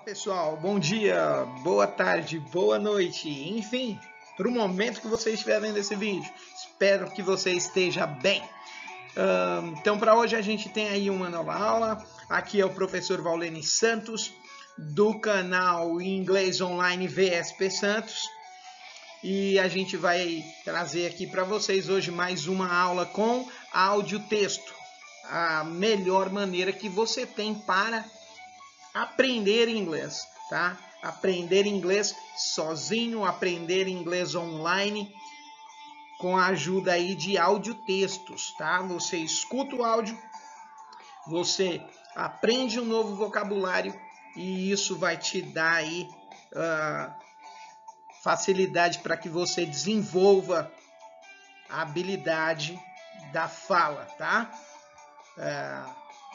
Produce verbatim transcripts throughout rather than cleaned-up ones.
Pessoal, bom dia, boa tarde, boa noite, enfim, para o momento que você estiver vendo esse vídeo, espero que você esteja bem. Uh, então, para hoje a gente tem aí uma nova aula. Aqui é o professor Vauleni Santos, do canal Inglês Online V S P Santos, e a gente vai trazer aqui para vocês hoje mais uma aula com áudio-texto, a melhor maneira que você tem para aprender inglês, tá? Aprender inglês sozinho, aprender inglês online com a ajuda aí de áudio-textos, tá? Você escuta o áudio, você aprende um novo vocabulário e isso vai te dar aí uh, facilidade para que você desenvolva a habilidade da fala, tá? Uh,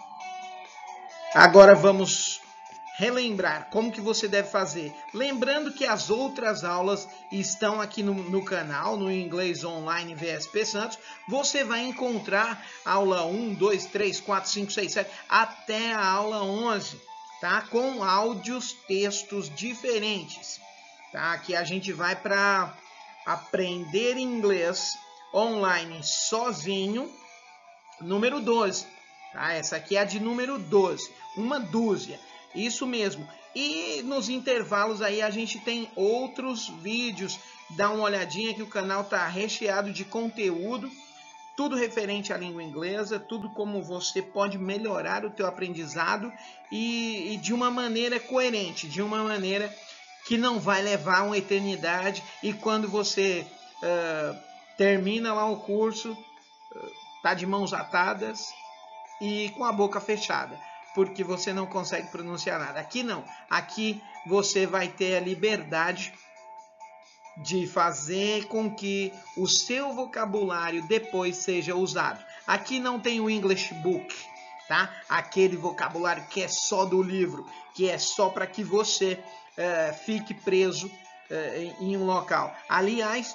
agora vamos relembrar como que você deve fazer. Lembrando que as outras aulas estão aqui no, no canal, no Inglês Online V S P Santos. Você vai encontrar aula um, dois, três, quatro, cinco, seis, sete, até a aula onze, tá? Com áudios, textos diferentes, tá? Aqui a gente vai para aprender inglês online sozinho, número doze, tá? Essa aqui é a de número doze, uma dúzia. Isso mesmo. E nos intervalos aí a gente tem outros vídeos. Dá uma olhadinha que o canal tá recheado de conteúdo, tudo referente à língua inglesa, tudo como você pode melhorar o teu aprendizado e, e de uma maneira coerente, de uma maneira que não vai levar uma eternidade e quando você uh, termina lá o curso, uh, tá de mãos atadas e com a boca fechada, porque você não consegue pronunciar nada. Aqui não. Aqui você vai ter a liberdade de fazer com que o seu vocabulário depois seja usado. Aqui não tem o English Book, tá? Aquele vocabulário que é só do livro, que é só para que você uh, fique preso uh, em um local. Aliás,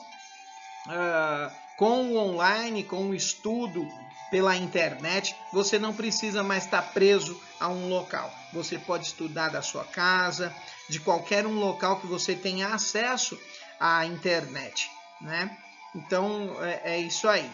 uh, com o online, com o estudo pela internet, você não precisa mais estar preso a um local. Você pode estudar da sua casa, de qualquer um local que você tenha acesso à internet, né? Então, é, é isso aí.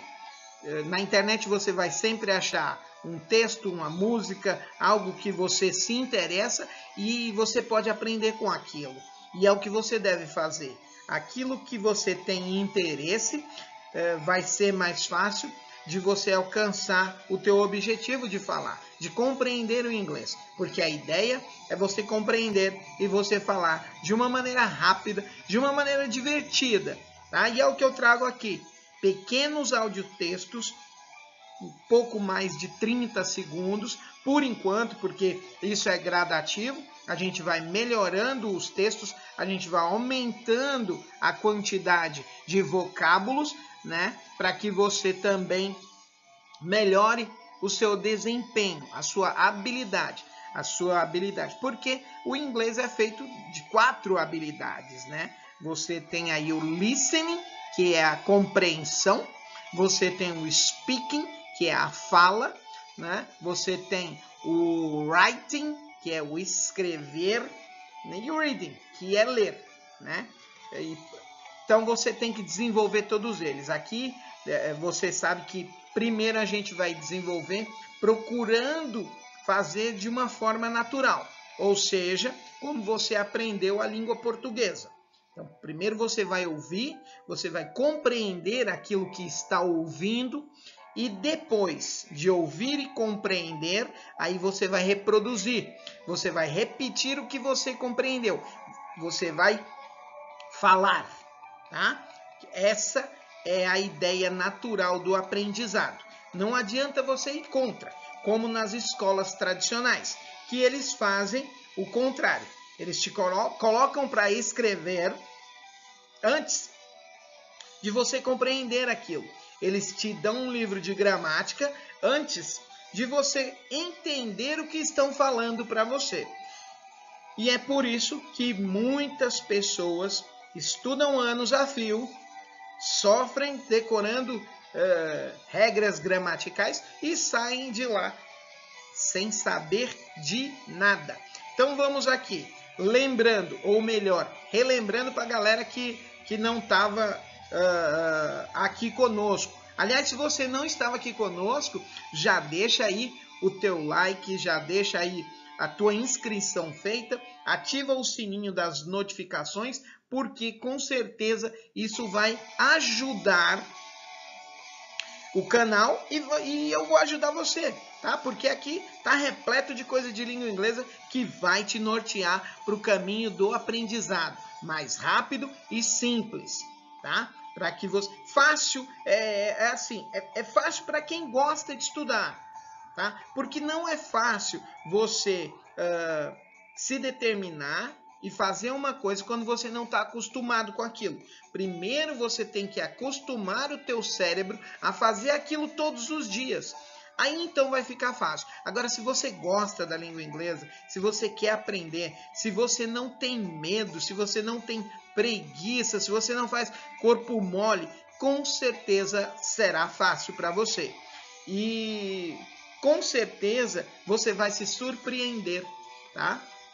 Na internet você vai sempre achar um texto, uma música, algo que você se interessa e você pode aprender com aquilo. E é o que você deve fazer. Aquilo que você tem interesse é, vai ser mais fácil de você alcançar o teu objetivo de falar, de compreender o inglês, porque a ideia é você compreender e você falar de uma maneira rápida, de uma maneira divertida, tá? E é o que eu trago aqui, pequenos audiotextos, um pouco mais de trinta segundos, por enquanto, porque isso é gradativo, a gente vai melhorando os textos, a gente vai aumentando a quantidade de vocábulos, né, para que você também melhore o seu desempenho, a sua habilidade, a sua habilidade, porque o inglês é feito de quatro habilidades, né? Você tem aí o listening, que é a compreensão, você tem o speaking, que é a fala, né? Você tem o writing, que é o escrever, e o reading, que é ler, né? E, então você tem que desenvolver todos eles. Aqui você sabe que primeiro a gente vai desenvolver procurando fazer de uma forma natural, ou seja, como você aprendeu a língua portuguesa. Então, primeiro você vai ouvir, você vai compreender aquilo que está ouvindo e depois de ouvir e compreender, aí você vai reproduzir, você vai repetir o que você compreendeu, você vai falar, tá? Essa é a ideia natural do aprendizado. Não adianta você ir contra, como nas escolas tradicionais, que eles fazem o contrário. Eles te colocam para escrever antes de você compreender aquilo. Eles te dão um livro de gramática antes de você entender o que estão falando para você. E é por isso que muitas pessoas estudam anos a fio, sofrem decorando uh, regras gramaticais e saem de lá sem saber de nada. Então vamos aqui. lembrando, ou melhor, relembrando para a galera que, que não estava uh, aqui conosco. Aliás, se você não estava aqui conosco, já deixa aí o teu like, já deixa aí a tua inscrição feita, ativa o sininho das notificações, porque com certeza isso vai ajudar o canal e, e eu vou ajudar você, tá? Porque aqui tá repleto de coisa de língua inglesa que vai te nortear para o caminho do aprendizado, mais rápido e simples, tá? Para que você... Fácil, é, é assim, é, é fácil para quem gosta de estudar, tá? Porque não é fácil você uh, se determinar e fazer uma coisa quando você não está acostumado com aquilo. Primeiro você tem que acostumar o teu cérebro a fazer aquilo todos os dias. Aí então vai ficar fácil. Agora, se você gosta da língua inglesa, se você quer aprender, se você não tem medo, se você não tem preguiça, se você não faz corpo mole, com certeza será fácil para você. E com certeza você vai se surpreender, tá?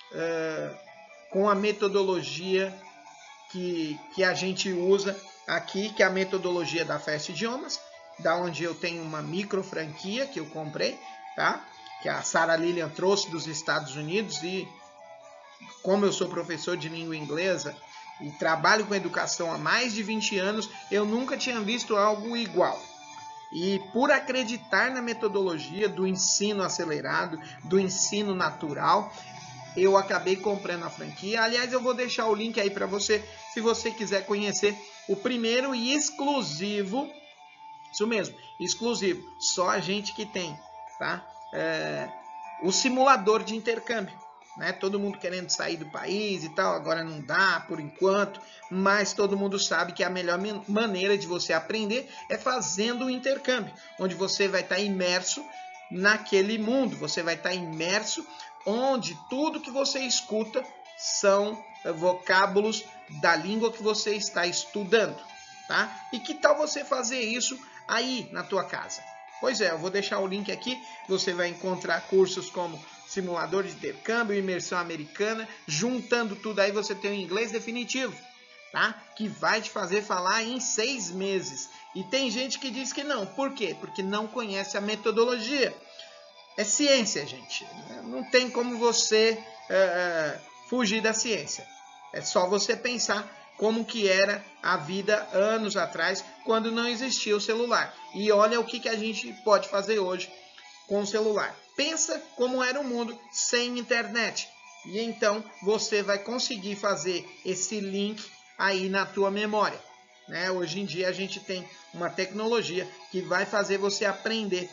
Uh, com a metodologia que, que a gente usa aqui, que é a metodologia da Fast Idiomas, da onde eu tenho uma micro franquia que eu comprei, tá? Que a Sarah Lilian trouxe dos Estados Unidos, e como eu sou professor de língua inglesa e trabalho com educação há mais de vinte anos, eu nunca tinha visto algo igual. E por acreditar na metodologia do ensino acelerado, do ensino natural, eu acabei comprando a franquia. Aliás, eu vou deixar o link aí para você, se você quiser conhecer o primeiro e exclusivo, isso mesmo, exclusivo, só a gente que tem, tá? É, o simulador de intercâmbio, né? Todo mundo querendo sair do país e tal, agora não dá por enquanto, mas todo mundo sabe que a melhor maneira de você aprender é fazendo o intercâmbio, onde você vai estar imerso naquele mundo, você vai estar imerso onde tudo que você escuta são vocábulos da língua que você está estudando, tá? E que tal você fazer isso aí na tua casa? Pois é, eu vou deixar o link aqui, você vai encontrar cursos como simulador de intercâmbio, imersão americana, juntando tudo aí você tem um inglês definitivo, tá? Que vai te fazer falar em seis meses. E tem gente que diz que não, por quê? Porque não conhece a metodologia. É ciência, gente. Não tem como você uh, fugir da ciência. É só você pensar como que era a vida anos atrás, quando não existia o celular. E olha o que, que a gente pode fazer hoje com o celular. Pensa como era o mundo sem internet. E então você vai conseguir fazer esse link aí na tua memória, né? Hoje em dia a gente tem uma tecnologia que vai fazer você aprender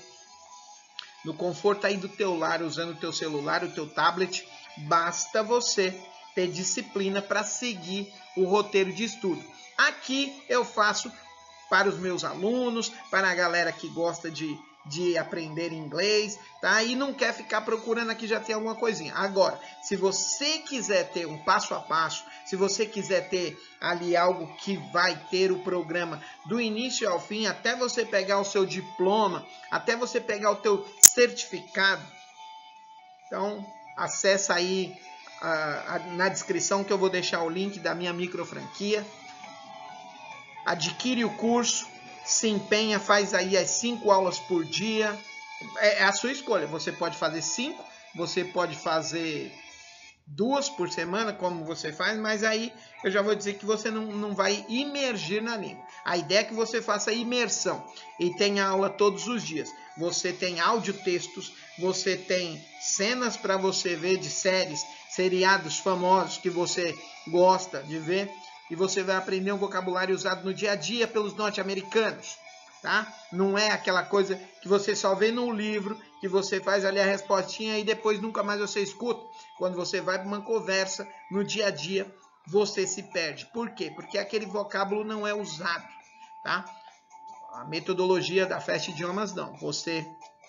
no conforto aí do teu lar, usando o teu celular, o teu tablet. Basta você ter disciplina para seguir o roteiro de estudo. Aqui eu faço para os meus alunos, para a galera que gosta de, de aprender inglês, tá? E não quer ficar procurando aqui, já tem alguma coisinha. Agora, se você quiser ter um passo a passo, se você quiser ter ali algo que vai ter o programa do início ao fim, até você pegar o seu diploma, até você pegar o teu certificado, então acessa aí a, a, na descrição que eu vou deixar o link da minha micro franquia. Adquire o curso, se empenha, faz aí as cinco aulas por dia. É, é a sua escolha. Você pode fazer cinco, você pode fazer duas por semana, como você faz, mas aí eu já vou dizer que você não, não vai imergir na língua. A ideia é que você faça imersão e tenha aula todos os dias. Você tem áudio-textos, você tem cenas para você ver de séries, seriados famosos que você gosta de ver, e você vai aprender um vocabulário usado no dia a dia pelos norte-americanos, tá? Não é aquela coisa que você só vê no livro, que você faz ali a respostinha e depois nunca mais você escuta. Quando você vai para uma conversa no dia a dia, você se perde. Por quê? Porque aquele vocábulo não é usado, tá? A metodologia da Fast Idiomas não. Você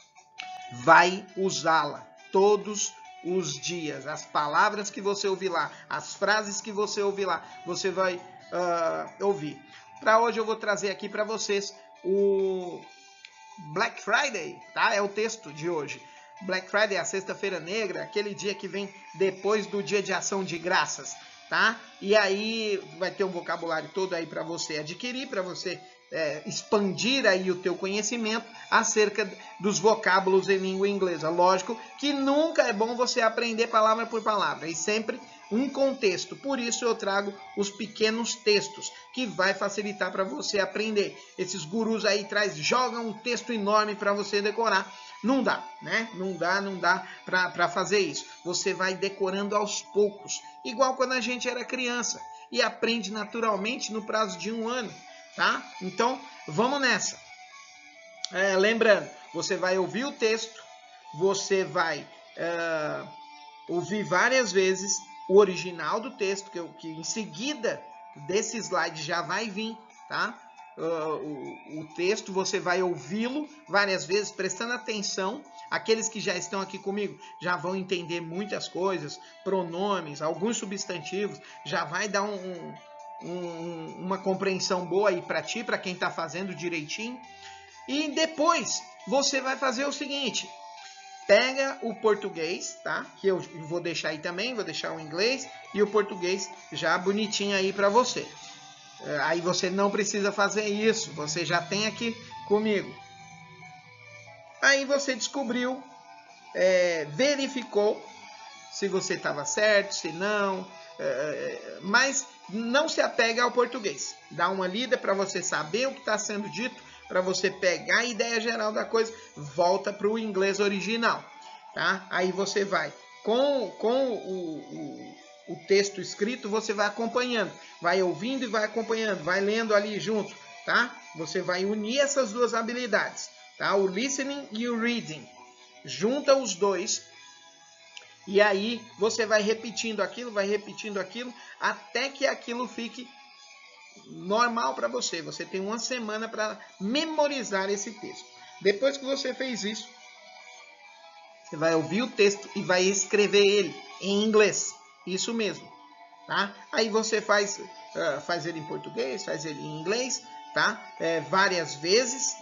vai usá-la todos os dias. As palavras que você ouvir lá, as frases que você ouvir lá, você vai uh, ouvir. Para hoje eu vou trazer aqui para vocês o Black Friday, tá? É o texto de hoje. Black Friday, a sexta-feira negra, aquele dia que vem depois do dia de ação de graças, tá? E aí vai ter um vocabulário todo aí para você adquirir, para você é, expandir aí o teu conhecimento acerca dos vocábulos em língua inglesa. Lógico que nunca é bom você aprender palavra por palavra, e sempre um contexto. Por isso eu trago os pequenos textos, que vai facilitar para você aprender. Esses gurus aí traz, jogam um texto enorme para você decorar. Não dá, né? Não dá, não dá para fazer isso. Você vai decorando aos poucos, igual quando a gente era criança e aprende naturalmente no prazo de um ano, tá? Então, vamos nessa. É, lembrando, você vai ouvir o texto, você vai é, ouvir várias vezes o original do texto, que, que em seguida desse slide já vai vir, tá? Uh, o, o texto, você vai ouvi-lo várias vezes, prestando atenção. Aqueles que já estão aqui comigo já vão entender muitas coisas, pronomes, alguns substantivos, já vai dar um, um, uma compreensão boa aí para ti, para quem está fazendo direitinho. E depois você vai fazer o seguinte: pega o português, tá? Que eu vou deixar aí também, vou deixar o inglês e o português já bonitinho aí para você. Aí você não precisa fazer isso, você já tem aqui comigo. Aí você descobriu, é, verificou se você estava certo, se não, é, mas não se apegue ao português. Dá uma lida para você saber o que está sendo dito, para você pegar a ideia geral da coisa, volta para o inglês original, tá? Aí você vai com, com o, o, o texto escrito, você vai acompanhando, vai ouvindo e vai acompanhando, vai lendo ali junto, tá? Você vai unir essas duas habilidades, tá? O listening e o reading. Junta os dois e aí você vai repetindo aquilo, vai repetindo aquilo, até que aquilo fique normal para você. Você tem uma semana para memorizar esse texto. Depois que você fez isso, você vai ouvir o texto e vai escrever ele em inglês. Isso mesmo, tá? Aí você faz, uh, faz ele em português, faz ele em inglês, tá? É, várias vezes.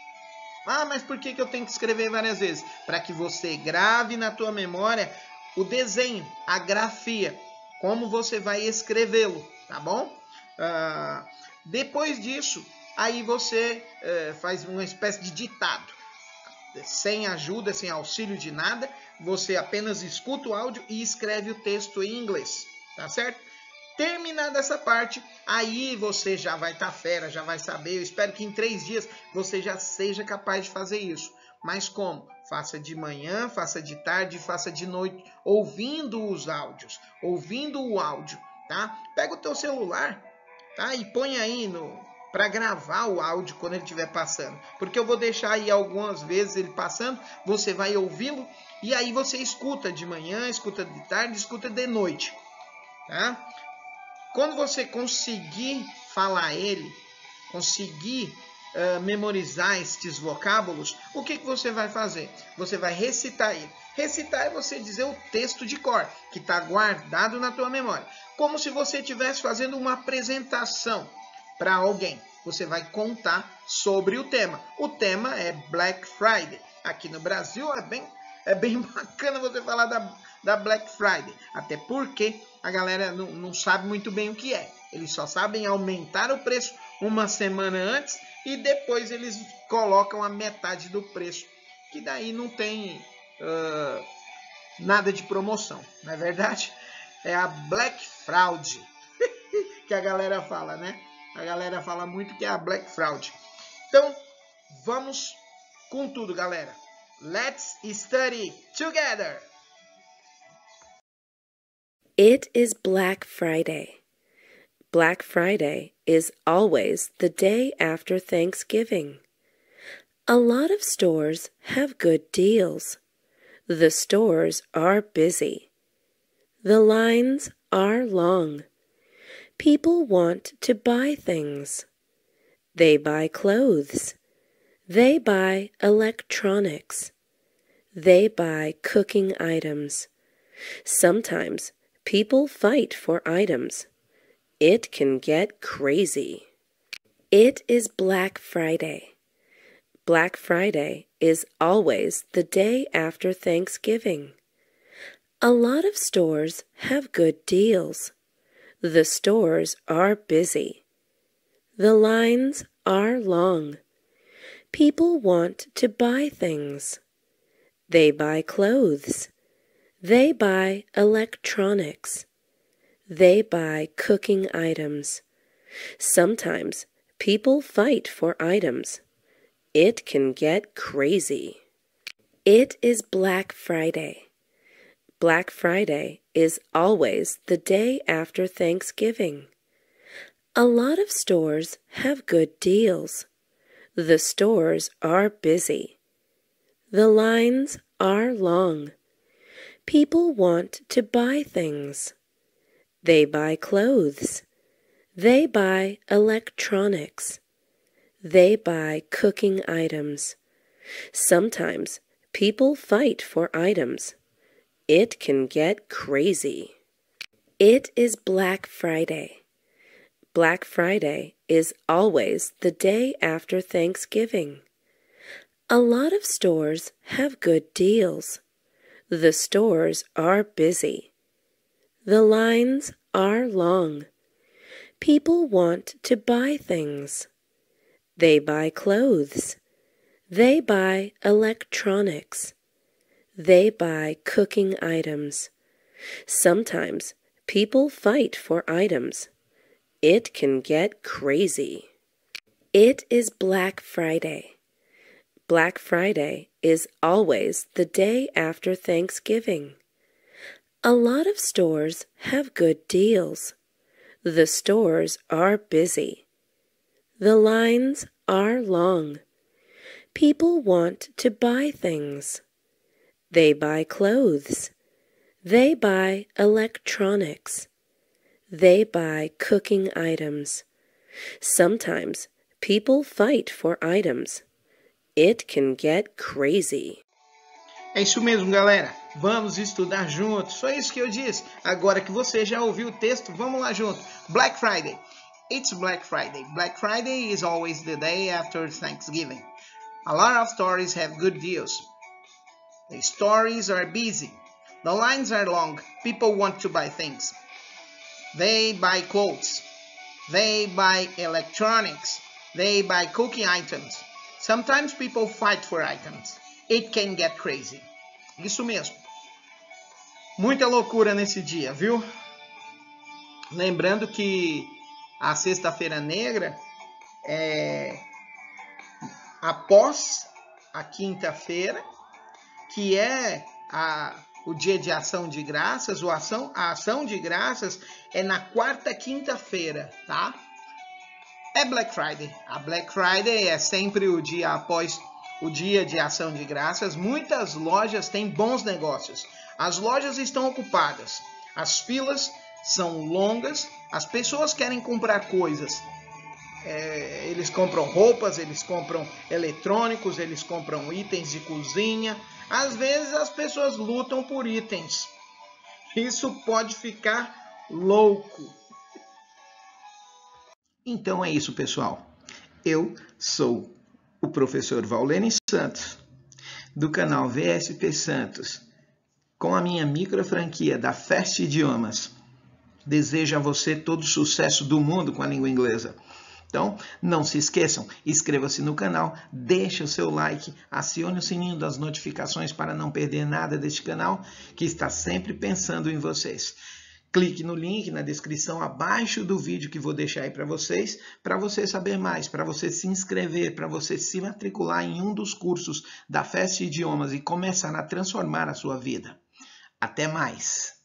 Ah, mas por que, que eu tenho que escrever várias vezes? Para que você grave na tua memória o desenho, a grafia, como você vai escrevê-lo, tá bom? Uh, depois disso, aí você uh, faz uma espécie de ditado, sem ajuda, sem auxílio de nada, você apenas escuta o áudio e escreve o texto em inglês, tá certo? Terminada essa parte, aí você já vai estar tá fera, já vai saber. Eu espero que em três dias você já seja capaz de fazer isso. Mas como? Faça de manhã, faça de tarde, faça de noite, ouvindo os áudios, ouvindo o áudio, tá? Pega o teu celular, tá? E põe aí no para gravar o áudio quando ele estiver passando. Porque eu vou deixar aí algumas vezes ele passando, você vai ouvi-lo e aí você escuta de manhã, escuta de tarde, escuta de noite, tá? Quando você conseguir falar ele, conseguir uh, memorizar estes vocábulos, o que, que você vai fazer? Você vai recitar ele. Recitar é você dizer o texto de cor, que está guardado na tua memória. Como se você estivesse fazendo uma apresentação para alguém. Você vai contar sobre o tema. O tema é Black Friday. Aqui no Brasil é bem, é bem bacana você falar da, da Black Friday. Até porque a galera não, não sabe muito bem o que é. Eles só sabem aumentar o preço uma semana antes e depois eles colocam a metade do preço. Que daí não tem uh, nada de promoção, não é verdade? É a Black Fraud que a galera fala, né? A galera fala muito que é a Black Fraud. Então, vamos com tudo, galera. Let's study together! It is Black Friday. Black Friday is always the day after Thanksgiving. A lot of stores have good deals. The stores are busy. The lines are long. People want to buy things. They buy clothes. They buy electronics. They buy cooking items. Sometimes people fight for items. It can get crazy. It is Black Friday. Black Friday is always the day after Thanksgiving. A lot of stores have good deals. The stores are busy. The lines are long. People want to buy things. They buy clothes. They buy electronics. They buy cooking items. Sometimes people fight for items. It can get crazy. It is Black Friday. Black Friday is always the day after Thanksgiving. A lot of stores have good deals. The stores are busy. The lines are long. People want to buy things. They buy clothes. They buy electronics. They buy cooking items. Sometimes people fight for items. It can get crazy. It is Black Friday. Black Friday is always the day after Thanksgiving. A lot of stores have good deals. The stores are busy. The lines are long. People want to buy things. They buy clothes. They buy electronics. They buy cooking items. Sometimes people fight for items. It can get crazy. It is Black Friday. Black Friday is always the day after Thanksgiving. A lot of stores have good deals. The stores are busy. The lines are long. People want to buy things. They buy clothes. They buy electronics. They buy cooking items. Sometimes people fight for items. It can get crazy. É isso mesmo, galera. Vamos estudar juntos. Foi isso que eu disse. Agora que você já ouviu o texto, vamos lá junto. Black Friday. It's Black Friday. Black Friday is always the day after Thanksgiving. A lot of stores have good deals. The stores are busy. The lines are long. People want to buy things. They buy clothes. They buy electronics. They buy cooking items. Sometimes people fight for items. It can get crazy. Isso mesmo. Muita loucura nesse dia, viu? Lembrando que a Sexta-feira Negra é após a quinta-feira, que é a, o dia de ação de graças. O ação, a ação de graças é na quarta quinta-feira, tá? É Black Friday. A Black Friday é sempre o dia após o dia de ação de graças. Muitas lojas têm bons negócios. As lojas estão ocupadas. As filas são longas. As pessoas querem comprar coisas. É, eles compram roupas, eles compram eletrônicos, eles compram itens de cozinha. Às vezes as pessoas lutam por itens. Isso pode ficar louco. Então é isso, pessoal. Eu sou o professor Vaulene Santos, do canal V S P Santos, com a minha micro franquia da Fast Idiomas. Desejo a você todo o sucesso do mundo com a língua inglesa. Então, não se esqueçam, inscreva-se no canal, deixe o seu like, acione o sininho das notificações para não perder nada deste canal, que está sempre pensando em vocês. Clique no link na descrição abaixo do vídeo que vou deixar aí para vocês, para você saber mais, para você se inscrever, para você se matricular em um dos cursos da Fast Idiomas e começar a transformar a sua vida. Até mais!